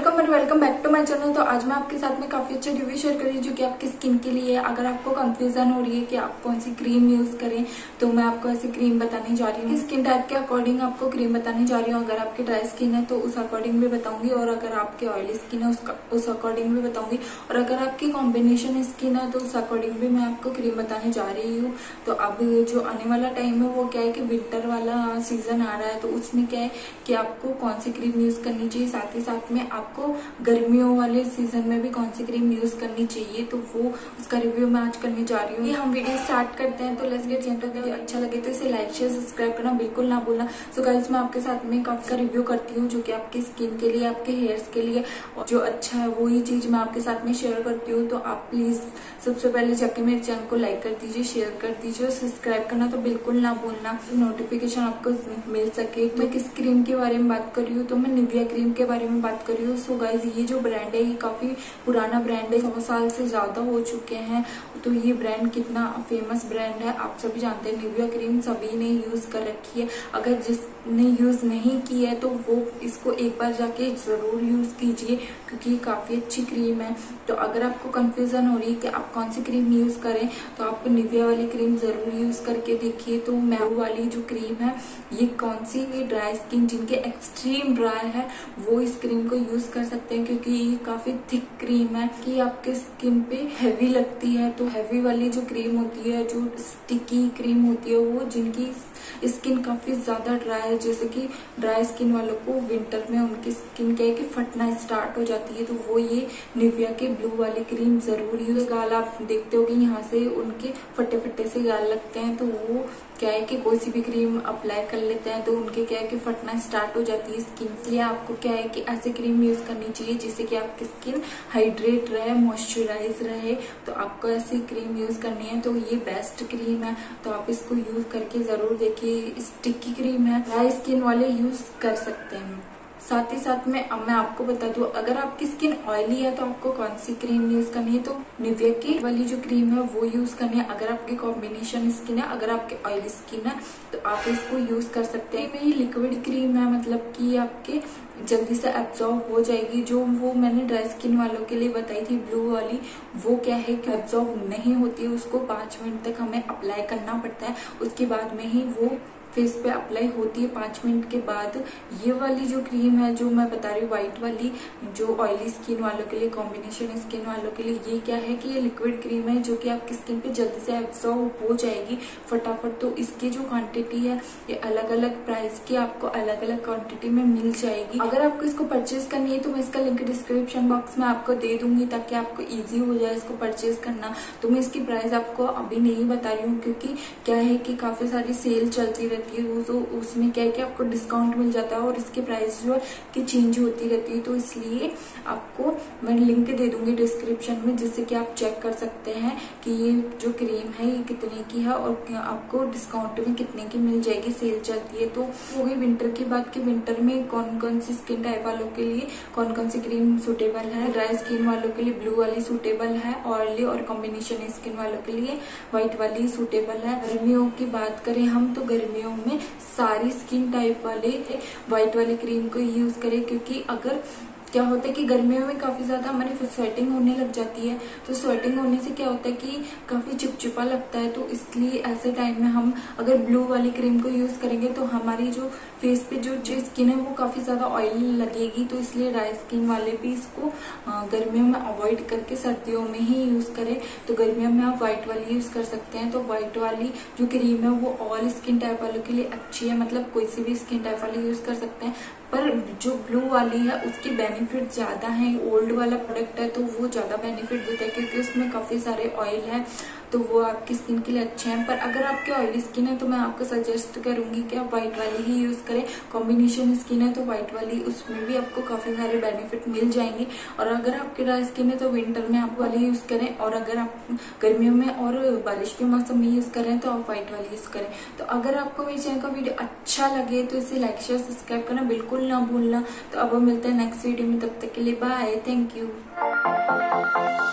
Welcome back to my channel. तो आज मैं आपके साथ में काफी अच्छे रिव्यू शेयर कर रही हूँ जो कि आपकी स्किन के लिए है। अगर आपको कंफ्यूजन हो रही है कि आप कौन सी क्रीम यूज करें तो मैं आपको ऐसी क्रीम बताने जा रही हूँ। स्किन टाइप के अकॉर्डिंग आपको क्रीम बताने जा रही हूँ। अगर आपकी ड्राई स्किन है तो उस अकॉर्डिंग भी बताऊंगी, और अगर आपकी ऑयली स्किन है उस अकॉर्डिंग भी बताऊंगी, और अगर आपकी कॉम्बिनेशन स्किन है तो उस अकॉर्डिंग भी मैं आपको क्रीम बताने जा रही हूँ। तो अब जो आने वाला टाइम है वो क्या है कि विंटर वाला सीजन आ रहा है, तो उसमें क्या है कि आपको कौन सी क्रीम यूज करनी चाहिए, साथ ही साथ में आपको गर्मियों वाले सीजन में भी कौन सी क्रीम यूज करनी चाहिए, तो वो उसका रिव्यू मैं आज करने जा रही हूँ। ये हम वीडियो स्टार्ट करते हैं। तो लेट्स गेट स्टार्टेड। वीडियो अच्छा लगे तो इसे लाइक शेयर सब्सक्राइब करना बिल्कुल ना भूलना। सो गाइस, मैं आपके साथ में काफी का रिव्यू करती हूँ जो कि आपकी स्किन के लिए, आपके हेयर्स के लिए जो अच्छा है वही चीज मैं आपके साथ में शेयर करती हूँ। तो आप प्लीज सबसे पहले जाके मेरे चैनल को लाइक कर दीजिए, शेयर कर दीजिए और सब्सक्राइब करना तो बिल्कुल ना भूलना, नोटिफिकेशन आपको मिल सके। मैं किस क्रीम के बारे में बात कर रही हूँ, तो मैं निविया क्रीम के बारे में बात कर रही हूँ। सो गाइस, ये जो ब्रांड है ये काफी पुराना ब्रांड है, 100 साल से ज्यादा हो चुके हैं। तो ये ब्रांड कितना फेमस ब्रांड है आप सभी जानते हैं। निविया क्रीम सभी ने यूज कर रखी है। अगर जिसने यूज नहीं की है तो वो इसको एक बार जाके जरूर यूज कीजिए क्योंकि ये काफी अच्छी क्रीम है। तो अगर आपको कंफ्यूजन हो रही है कि आप कौन सी क्रीम यूज करें तो आप निविया वाली क्रीम जरूर यूज करके देखिए। तो मैरू वाली जो क्रीम है ये कौन सी, ये ड्राई स्किन जिनके एक्सट्रीम ड्राई है वो इस क्रीम को यूज कर सकते हैं क्योंकि ये काफी थिक क्रीम है कि आपके स्किन पे हैवी लगती है। तो हैवी वाली जो क्रीम होती है, जो स्टिकी क्रीम होती है, वो जिनकी स्किन काफी ज्यादा ड्राई है, जैसे कि ड्राई स्किन वालों को विंटर में उनकी स्किन क्या है कि फटना स्टार्ट हो जाती है, तो वो ये निविया के ब्लू वाली क्रीम जरूर यूज। गाल आप देखते हो कि यहाँ से उनके फटे फटे से गाल लगते हैं, तो वो क्या है कि कोई सी भी क्रीम अप्लाई कर लेते हैं तो उनके क्या है कि फटना स्टार्ट हो जाती है स्किन। इसलिए आपको क्या है कि ऐसी क्रीम यूज करनी चाहिए जिससे कि आपकी स्किन हाइड्रेट रहे, मॉइस्चराइज रहे। तो आपको ऐसी क्रीम यूज करनी है, तो ये बेस्ट क्रीम है, तो आप इसको यूज करके जरूर देखिए। स्टिकी क्रीम है, ड्राई स्किन वाले यूज कर सकते हैं। साथ ही साथ में अब मैं आपको बता दूं, अगर आपकी स्किन ऑयली है तो आपको कौन सी क्रीम यूज करनी है, तो निविया की वाली जो क्रीम है वो यूज करनी है। अगर आपकी कॉम्बिनेशन स्किन है, अगर आपकी ऑयली स्किन है तो आप इसको यूज कर सकते हैं। ये लिक्विड क्रीम है, मतलब कि आपके जल्दी से एब्जॉर्ब हो जाएगी। जो वो मैंने ड्राई स्किन वालों के लिए बताई थी ब्लू वाली, वो क्या है कि एब्जॉर्ब नहीं होती है, उसको 5 मिनट तक हमें अप्लाई करना पड़ता है, उसके बाद में ही वो फेस पे अप्लाई होती है 5 मिनट के बाद। ये वाली जो क्रीम है जो मैं बता रही हूँ व्हाइट वाली, जो ऑयली स्किन वालों के लिए, कॉम्बिनेशन स्किन वालों के लिए, ये क्या है कि ये लिक्विड क्रीम है जो कि आपकी स्किन पे जल्दी से एब्जॉर्ब हो जाएगी फटाफट। तो इसकी जो क्वांटिटी है ये अलग अलग प्राइस की आपको अलग अलग क्वांटिटी में मिल जाएगी। अगर आपको इसको परचेज करनी है तो मैं इसका लिंक डिस्क्रिप्शन बॉक्स में आपको दे दूंगी ताकि आपको ईजी हो जाए इसको परचेज करना। तो मैं इसकी प्राइस आपको अभी नहीं बता रही हूँ क्योंकि क्या है कि काफी सारी सेल चलती रहती है, वो तो उसमें क्या है कि आपको डिस्काउंट मिल जाता है और इसकी प्राइस जो है कि चेंज होती रहती है। तो इसलिए आपको मैं लिंक दे दूंगी डिस्क्रिप्शन में जिससे कि आप चेक कर सकते हैं कि ये जो क्रीम है ये कितने की है और आपको डिस्काउंट में कितने की मिल जाएगी, सेल चलती है। तो हो गई विंटर की बात कि विंटर में कौन कौन सी स्किन टाइप वालों के लिए कौन कौन सी क्रीम सुटेबल है। ड्राई स्किन वालों के लिए ब्लू वाली सुटेबल है, ऑयली और कॉम्बिनेशन स्किन वालों के लिए व्हाइट वाली सुटेबल है। गर्मियों की बात करें हम तो गर्मियों में सारी स्किन टाइप वाले व्हाइट वाली क्रीम को यूज करें क्योंकि अगर क्या होता है कि गर्मियों में काफी ज्यादा हमारी स्वेटिंग होने लग जाती है, तो स्वेटिंग होने से क्या होता है कि काफी चिपचिपा लगता है। तो इसलिए ऐसे टाइम में हम अगर ब्लू वाली क्रीम को यूज करेंगे तो हमारी जो फेस पे जो स्किन है वो काफी ज्यादा ऑयली लगेगी। तो इसलिए ड्राई स्किन वाले भी इसको गर्मियों में अवॉइड करके सर्दियों में ही यूज करें। तो गर्मियों में आप व्हाइट वाली यूज कर सकते हैं। तो व्हाइट वाली जो क्रीम है वो ऑल स्किन टाइप वालों के लिए अच्छी है, मतलब कोई सी भी स्किन टाइप वाली यूज कर सकते हैं। पर जो ब्लू वाली है उसके बेनिफिट ज्यादा है, ओल्ड वाला प्रोडक्ट है तो वो ज्यादा बेनिफिट देता है क्योंकि उसमें काफी सारे ऑयल है, तो वो आपकी स्किन के लिए अच्छे हैं। पर अगर आपकी ऑयली स्किन है तो मैं आपको सजेस्ट करूंगी कि आप व्हाइट वाली ही यूज करें। कॉम्बिनेशन स्किन है तो व्हाइट वाली, उसमें भी आपको काफी सारे बेनिफिट मिल जाएंगे। और अगर आपकी ड्राई स्किन है तो विंटर में आप वाली यूज करें, और अगर आप गर्मियों में और बारिश के मौसम में यूज करें तो आप व्हाइट वाली यूज करें। तो अगर आपको मेरे चैनल का वीडियो अच्छा लगे तो इसे लाइक शेयर सब्सक्राइब करना बिल्कुल ना भूलना। तो अब मिलते हैं नेक्स्ट वीडियो में, तब तक के लिए बाय, थैंक यू।